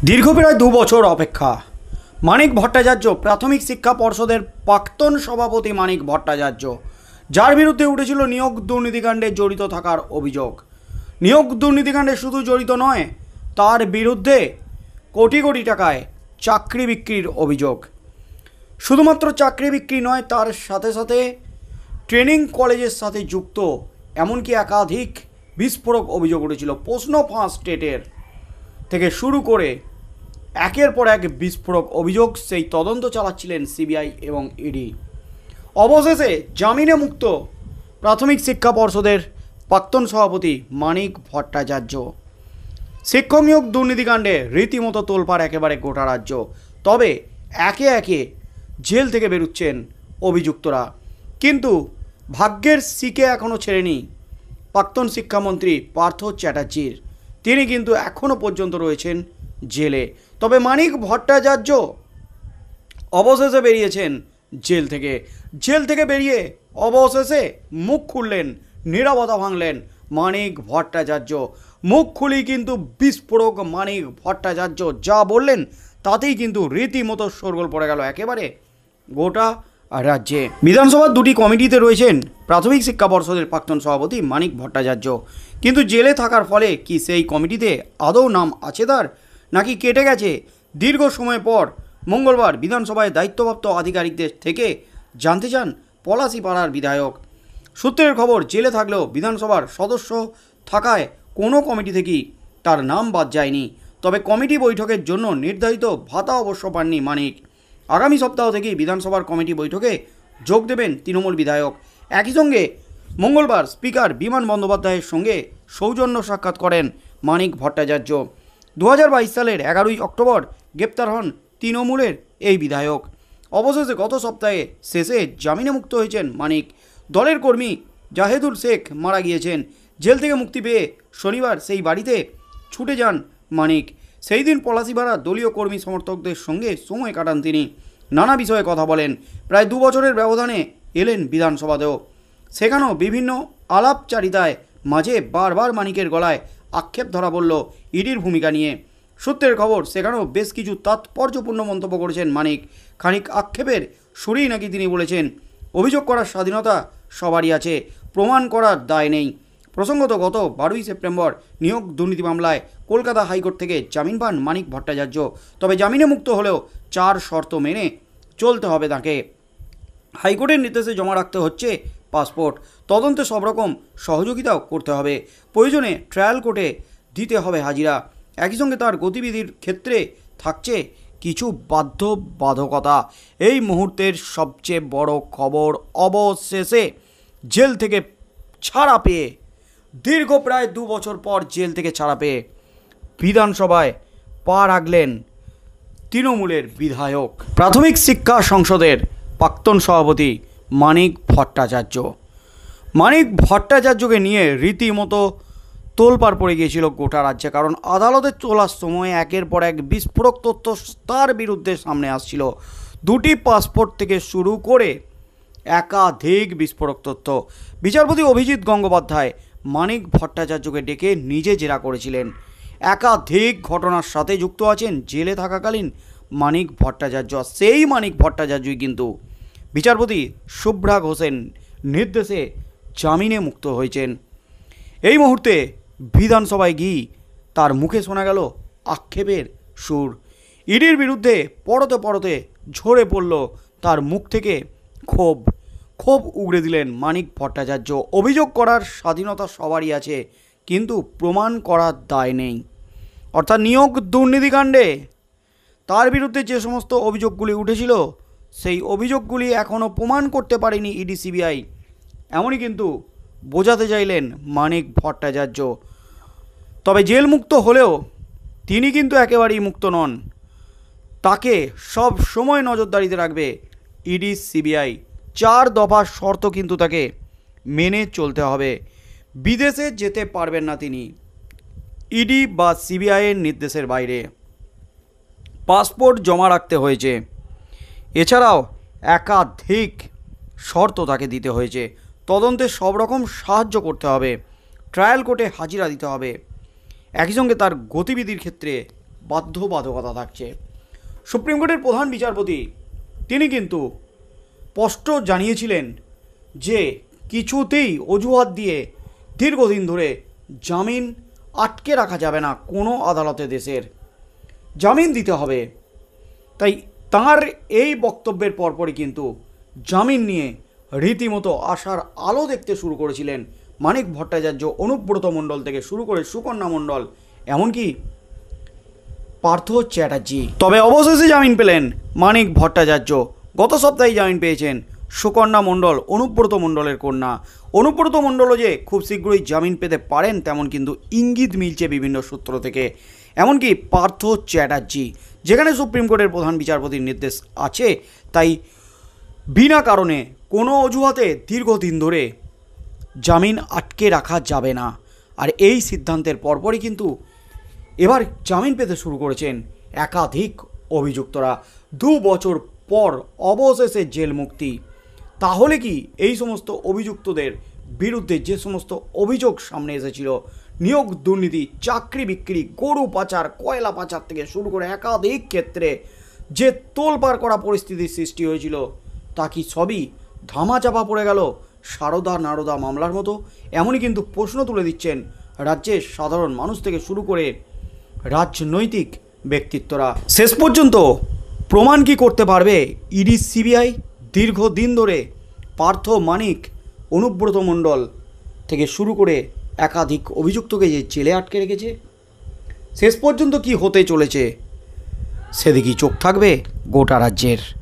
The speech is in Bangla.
দীর্ঘ প্রায় 2 বছর অপেক্ষা। মানিক ভট্টাচার্য, প্রাথমিক শিক্ষা পর্ষদের প্রাক্তন সভাপতি মানিক ভট্টাচার্য, যার বিরুদ্ধে উঠেছিল নিয়োগ দুর্নীতিকাণ্ডে জড়িত থাকার অভিযোগ। নিয়োগ দুর্নীতিকাণ্ডে শুধু জড়িত নয়, তার বিরুদ্ধে কোটি কোটি টাকায় চাকরি বিক্রির অভিযোগ। শুধুমাত্র চাকরি বিক্রি নয়, তার সাথে সাথে ট্রেনিং কলেজের সাথে যুক্ত এমনকি একাধিক বিস্ফোরক অভিযোগ উঠেছিল। প্রশ্ন ফাঁস স্টেটের থেকে শুরু করে একের পর এক বিস্ফোরক অভিযোগ, সেই তদন্ত চালাচ্ছিলেন সিবিআই এবং ইডি। অবশেষে জামিনে মুক্ত প্রাথমিক শিক্ষা পর্ষদের প্রাক্তন সভাপতি মানিক ভট্টাচার্য। শিক্ষক নিয়োগ দুর্নীতিকাণ্ডে রীতিমতো তোলপাড় একেবারে গোটা রাজ্য। তবে একে একে জেল থেকে বেরোচ্ছেন অভিযুক্তরা, কিন্তু ভাগ্যের শিকে এখনও ছেড়েনি প্রাক্তন শিক্ষামন্ত্রী পার্থ চ্যাটার্জির। তিনি কিন্তু এখনও পর্যন্ত রয়েছেন জেলে। তবে মানিক ভট্টাচার্য অবশেষে বেরিয়েছেন জেল থেকে বেরিয়ে অবশেষে মুখ খুললেন, নীরবতা ভাঙলেন মানিক ভট্টাচার্য। মুখ খুলি কিন্তু বিস্ফোরক মানিক ভট্টাচার্য যা বললেন তাতেই কিন্তু রীতিমতো শোরগোল পড়ে গেল একেবারে গোটা রাজ্যে। বিধানসভার দুটি কমিটিতে রয়েছেন প্রাথমিক শিক্ষা পর্ষদের প্রাক্তন সভাপতি মানিক ভট্টাচার্য, কিন্তু জেলে থাকার ফলে কি সেই কমিটিতে আদৌ নাম আছে তার, নাকি কেটে গেছে? দীর্ঘ সময় পর মঙ্গলবার বিধানসভায় দায়িত্বপ্রাপ্ত আধিকারিকদের থেকে জানতে চান পলাশীপাড়ার বিধায়ক। সূত্রের খবর, জেলে থাকলেও বিধানসভার সদস্য থাকায় কোনো কমিটি থেকেই তার নাম বাদ যায়নি। তবে কমিটি বৈঠকের জন্য নির্ধারিত ভাতা অবশ্য পাননি মানিক। আগামী সপ্তাহ থেকেই বিধানসভার কমিটি বৈঠকে যোগ দেবেন তৃণমূল বিধায়ক। একই সঙ্গে মঙ্গলবার স্পিকার বিমান বন্দ্যোপাধ্যায়ের সঙ্গে সৌজন্য সাক্ষাৎ করেন মানিক ভট্টাচার্য। 2022 সালের 11ই অক্টোবর গ্রেপ্তার হন তৃণমূলের এই বিধায়ক। অবশেষে গত সপ্তাহে শেষে জামিনে মুক্ত হয়েছেন মানিক। দলের কর্মী জাহেদুল শেখ মারা গিয়েছেন। জেল থেকে মুক্তি পেয়ে শনিবার সেই বাড়িতে ছুটে যান মানিক। সেই দিন পলাশীপাড়া দলীয় কর্মী সমর্থকদের সঙ্গে সময় কাটান তিনি। নানা বিষয়ে কথা বলেন। প্রায় 2 বছরের ব্যবধানে এলেন বিধানসভাতেও। সেখানেও বিভিন্ন আলাপচারিতায় মাঝে বারবার মানিকের গলায় আক্ষেপ ধরা পড়ল ইডির ভূমিকা নিয়ে। সূত্রের খবর, সেখানেও বেশ কিছু তাৎপর্যপূর্ণ মন্তব্য করেছেন মানিক। খানিক আক্ষেপের সুরেই নাকি তিনি বলেছেন, অভিযোগ করার স্বাধীনতা সবারই আছে, প্রমাণ করার দায় নেই। প্রসঙ্গত, গত 12ই সেপ্টেম্বর নিয়োগ দুর্নীতি মামলায় কলকাতা হাইকোর্ট থেকে জামিন পান মানিক ভট্টাচার্য। তবে জামিনে মুক্ত হলেও 4 শর্ত মেনে চলতে হবে তাকে। হাইকোর্টের নির্দেশে জমা রাখতে হচ্ছে পাসপোর্ট, তদন্তে সব রকম সহযোগিতাও করতে হবে, প্রয়োজনে ট্রায়াল কোর্টে দিতে হবে হাজিরা। একই সঙ্গে তার গতিবিধির ক্ষেত্রে থাকছে কিছু বাধ্যবাধকতা। এই মুহূর্তের সবচেয়ে বড় খবর, অবশেষে জেল থেকে ছাড়া পেয়ে, দীর্ঘ প্রায় 2 বছর পর জেল থেকে ছাড়া পেয়ে বিধানসভায় পা রাখলেন তৃণমূলের বিধায়ক, প্রাথমিক শিক্ষা সংসদের প্রাক্তন সভাপতি মানিক ভট্টাচার্য। মানিক ভট্টাচার্যকে নিয়ে রীতিমতো তোলপাড় পড়ে গিয়েছিল গোটা রাজ্যে, কারণ আদালতে চলার সময় একের পর এক বিস্ফোরক তথ্য তার বিরুদ্ধে সামনে আসছিল। 2টি পাসপোর্ট থেকে শুরু করে একাধিক বিস্ফোরক তথ্য। বিচারপতি অভিজিৎ গঙ্গোপাধ্যায় মানিক ভট্টাচার্যকে ডেকে নিজে জেরা করেছিলেন। একাধিক ঘটনার সাথে যুক্ত আছেন জেলে থাকাকালীন মানিক ভট্টাচার্য। সেই মানিক ভট্টাচার্যই কিন্তু বিচারপতি শুভ্রা ঘোষের নির্দেশে জামিনে মুক্ত হয়েছেন। এই মুহূর্তে বিধানসভায় গিয়ে তার মুখে শোনা গেল আক্ষেপের সুর। ইডির বিরুদ্ধে পড়তে পড়তে ঝরে পড়ল তার মুখ থেকে ক্ষোভ উগড়ে দিলেন মানিক ভট্টাচার্য। অভিযোগ করার স্বাধীনতা সবারই আছে, কিন্তু প্রমাণ করার দায় নেই। অর্থাৎ নিয়োগ দুর্নীতিকাণ্ডে তার বিরুদ্ধে যে সমস্ত অভিযোগগুলি উঠেছিল, সেই অভিযোগগুলি এখনও প্রমাণ করতে পারেনি ইডি সিবিআই, এমনই কিন্তু বোঝাতে চাইলেন মানিক ভট্টাচার্য। তবে জেল মুক্ত হলেও তিনি কিন্তু একেবারেই মুক্ত নন। তাকে সব সময় নজরদারিতে রাখবে ইডি সিবিআই। 4 দফা শর্ত কিন্তু তাকে মেনে চলতে হবে। বিদেশে যেতে পারবেন না তিনি ইডি বা সিবিআইয়ের নির্দেশের বাইরে। পাসপোর্ট জমা রাখতে হয়েছে। এছাড়াও একাধিক শর্ত তাকে দিতে হয়েছে। তদন্তে সব রকম সাহায্য করতে হবে, ট্রায়াল কোর্টে হাজিরা দিতে হবে। একই সঙ্গে তার গতিবিধির ক্ষেত্রে বাধ্যবাধকতা থাকছে। সুপ্রিম কোর্টের প্রধান বিচারপতি তিনি কিন্তু স্পষ্ট জানিয়েছিলেন যে কিছুতেই অজুহাত দিয়ে দীর্ঘদিন ধরে জামিন আটকে রাখা যাবে না, কোনো আদালতে দেশের জামিন দিতে হবে। তাই তাঁর এই বক্তব্যের পরপরই কিন্তু জামিন নিয়ে রীতিমতো আশার আলো দেখতে শুরু করেছিলেন মানিক ভট্টাচার্য, অনুব্রত মণ্ডল থেকে শুরু করে সুকন্যা মণ্ডল, এমনকি পার্থ চ্যাটার্জি। তবে অবশেষে জামিন পেলেন মানিক ভট্টাচার্য। গত সপ্তাহে জামিন পেয়েছেন সুকন্যা মণ্ডল, অনুব্রত মণ্ডলের কন্যা। অনুব্রত মণ্ডলও যে খুব শীঘ্রই জামিন পেতে পারেন তেমন কিন্তু ইঙ্গিত মিলছে বিভিন্ন সূত্র থেকে। এমনকি পার্থ চ্যাটার্জি, যেখানে সুপ্রিম কোর্টের প্রধান বিচারপতির নির্দেশ আছে, তাই বিনা কারণে কোনো অজুহাতে দীর্ঘদিন ধরে জামিন আটকে রাখা যাবে না। আর এই সিদ্ধান্তের পরপরই কিন্তু এবার জামিন পেতে শুরু করেছেন একাধিক অভিযুক্তরা। 2 বছর পর অবশেষে জেল মুক্তি। তাহলে কি এই সমস্ত অভিযুক্তদের বিরুদ্ধে যে সমস্ত অভিযোগ সামনে এসেছিল, নিয়োগ দুর্নীতি, চাকরি বিক্রি, গরু পাচার, কয়লা পাচার থেকে শুরু করে একাধিক ক্ষেত্রে যে তোলপাড় করা পরিস্থিতির সৃষ্টি হয়েছিল, তা কি সবই ধামাচাপা পড়ে গেল সারদা নারদা মামলার মতো? এমনই কিন্তু প্রশ্ন তুলে দিচ্ছেন রাজ্যের সাধারণ মানুষ থেকে শুরু করে রাজনৈতিক ব্যক্তিত্বরা। শেষ পর্যন্ত প্রমাণ কি করতে পারবে ইডি সিবিআই? দীর্ঘদিন ধরে পার্থ, মানিক, অনুব্রত মণ্ডল থেকে শুরু করে একাধিক অভিযুক্তকে যে জেলে আটকে রেখেছে, শেষ পর্যন্ত কি হতে চলেছে সেদিকেই চোখ থাকবে গোটা রাজ্যের।